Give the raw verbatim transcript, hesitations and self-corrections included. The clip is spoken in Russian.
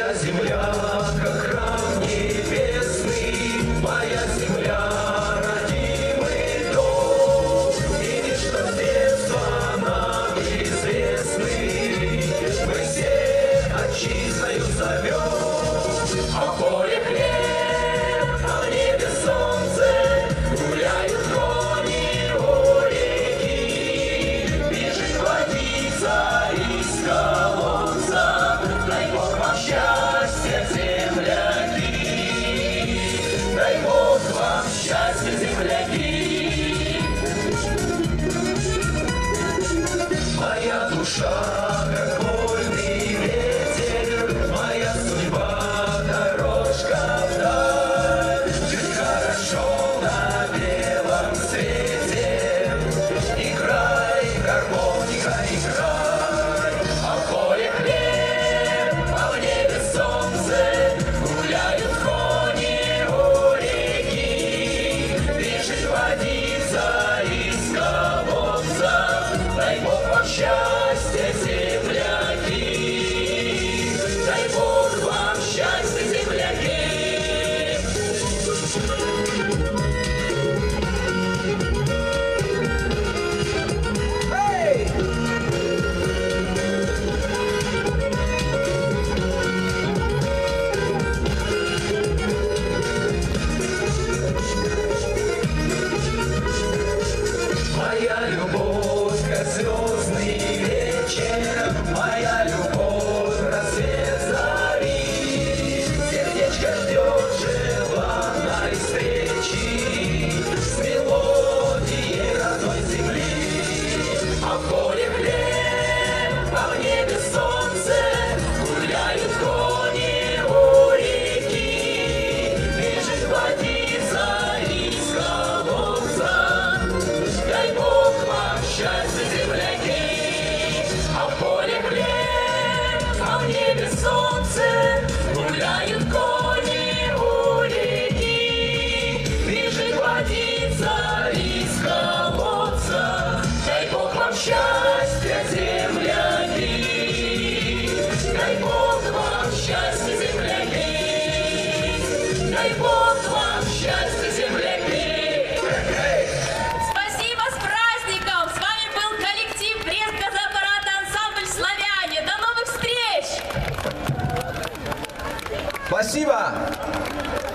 Моя земля, как храм небесный, моя земля, родимый дом. Видишь, что с детства нам известны, мы все отчизною зовем. А в поле хлеб, а в небе солнце, гуляют кони у реки. Бежит водица из колодца, дай Бог вам счастья, земляки. Дай Бог вам счастья, земляки. Моя душа, как вольный ветер, моя судьба, дорожка вдаль. Жить хорошо на белом свете, играй, гармоника, играй. А в поле хлеб, а в небе солнце, гуляют кони у реки. Бежит водица из колодца, дай Бог вам счастья, земляки. Дай Бог вам счастья, земляки. Эй! Моя любовь, как звездный вечер, моя любовь, рассвет зари. Сердечко ждет желанной встречи с мелодией родной земли. А в поле хлеб, а в небе солнце, гуляют кони у реки. Бежит водица из колодца, дай Бог вам счастья, земляки. А в поле хлеб, а в небе солнце, гуляют кони у реки. Бежит водица из колодца, дай Бог вам счастья, земляки. Дай Бог вам счастья, земляки. Дай Бог вам счастья, земляки. Спасибо, с праздником! С вами был коллектив Брест-Газоаппарат ансамбль «Славяне». До новых встреч! Спасибо!